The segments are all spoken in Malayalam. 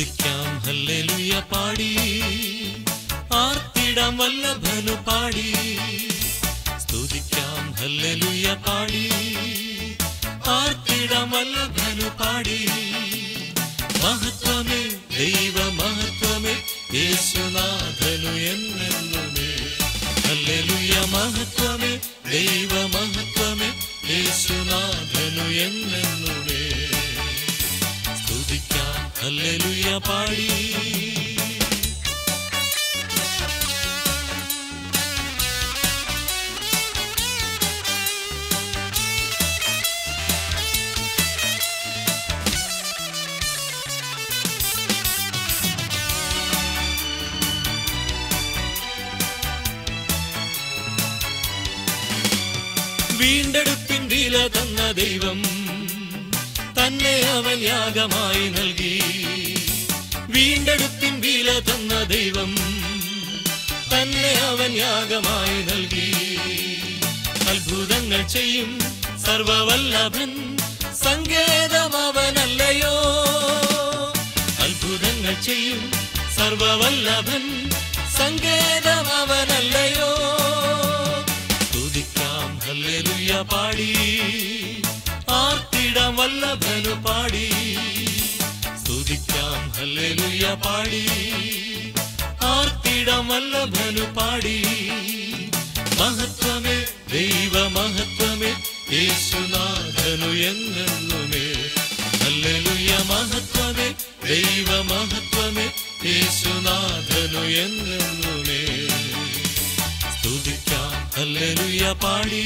സ്തുതിക്കാം ഹല്ലേലൂയ പാടി ആർത്തിടാം വല്ലഭനു പാടി സ്തുതിക്കാം ഹല്ലേലൂയ പാടി ആർത്തിടാം വല്ലഭനു പാടി മഹത്വമേ ദൈവ മഹത്വമേ യേശുനാഥനു എന്നെന്നുമേ ഹല്ലേലൂയ മഹത്വമേ ദൈവ മഹത്വമേ യേശുനാഥനു എന്നെന്നുമേ സ്തുതിക്കാം ഹല്ലേലൂയ പാടി വീണ്ടെടുപ്പിൻ വില തന്ന ദൈവം തന്നെ അവൻ യാഗമായി നൽകി വീണ്ടെടുപ്പിൻ വില തന്ന ദൈവം തന്നെ അവൻ യാഗമായി നൽകി അത്ഭുതങ്ങൾ ചെയ്യും സർവവല്ലഭൻ സങ്കേതം അവനല്ലയോ അത്ഭുതങ്ങൾ ചെയ്യും സർവവല്ലഭൻ സങ്കേതം അവനല്ലയോ ഹല്ലേലൂയ പാടി ആർത്തിടാം വല്ലഭനു പാടി സ്തുതിക്കാം ഹല്ലേലൂയ പാടി ആർത്തിടാം വല്ലഭനു പാടി മഹത്വമേ ദൈവ മഹത്വമേ യേശുനാഥനു എന്നെന്നുമേ ഹല്ലേലൂയ മഹത്വമേ ദൈവ മഹത്വമേ യേശുനാഥനു എന്നെന്നുമേ സ്തുതിക്കാം ഹല്ലേലൂയ പാടി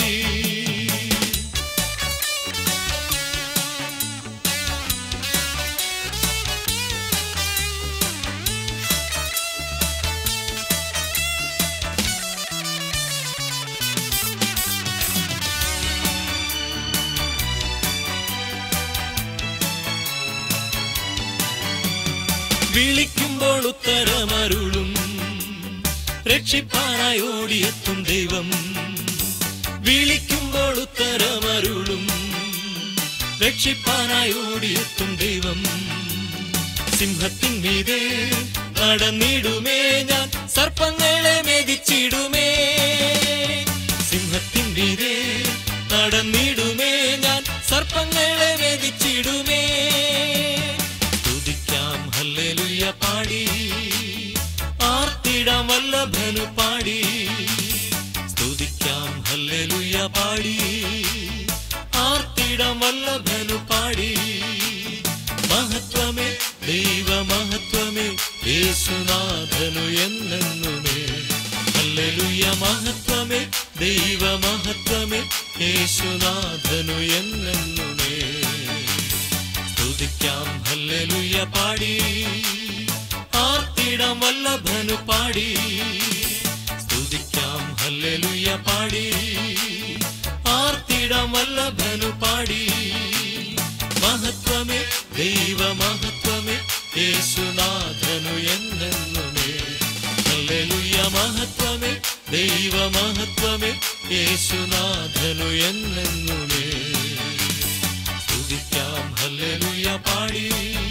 വിളിക്കുമ്പോൾ ഉത്തരമരുളും രക്ഷിപ്പാനായി ഓടിയെത്തും ദൈവം വിളിക്കുമ്പോൾ ഉത്തരമരുളും രക്ഷിപ്പാനായി ഓടിയെത്തും ദൈവം സിംഹത്തിൻ മീതെ നടന്നിടുമേ ഞാൻ സർപ്പങ്ങളെ മെതിച്ചിടുമേ സിംഹത്തിൻ മീതെ നടന്നിടുമേ ഞാൻ സർപ്പങ്ങളെ മെതിച്ചിടുമേ സ്തുതിക്കാം ഹല്ലേലൂയ പാടി ആർത്തിടാം വല്ലഭനു പാടി സ്തുതിക്കാം ഹല്ലേലൂയ പാടി ആർത്തിടാം വല്ലഭനു പാടി മഹത്വമേ ദൈവ മഹത്വമേ യേശുനാഥനു എന്നെന്നുമേ ഹല്ലേലൂയ മഹത്വമേ ദൈവ മഹത്വമേ യേശുനാഥനു എന്നെന്നുമേ സ്തുതിക്കാം ഹല്ലേലൂയ പാടി ആർത്തിടാം വല്ലഭനു പാടി സ്തുതിക്കാം ഹല്ലേലൂയ പാടി ആർത്തിടാം വല്ലഭനു പാടി മഹത്വമേ ദൈവ മഹത്വമേ യേശുനാഥനു എന്നെന്നുമേ ഹല്ലേലൂയ മഹത്വമേ ദൈവ മഹത്വമേ യേശുനാഥനു എന്നെന്നുമേ സ്തുതിക്കാം ഹല്ലേലൂയ പാടി